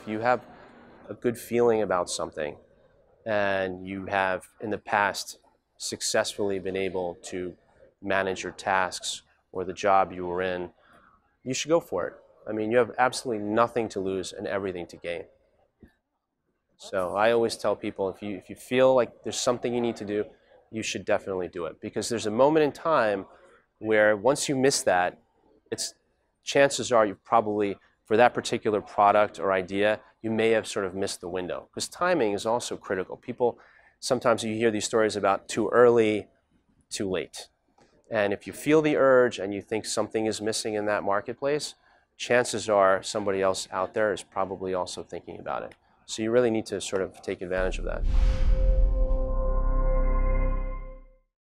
if you have a good feeling about something and you have in the past successfully been able to manage your tasks or the job you were in, you should go for it. I mean, you have absolutely nothing to lose and everything to gain. So I always tell people, if you feel like there's something you need to do, you should definitely do it, because there's a moment in time where once you miss that, it's chances are you probably, for that particular product or idea, you may have sort of missed the window, because timing is also critical. People, sometimes you hear these stories about too early, too late. And if you feel the urge and you think something is missing in that marketplace, chances are somebody else out there is probably also thinking about it. So you really need to sort of take advantage of that.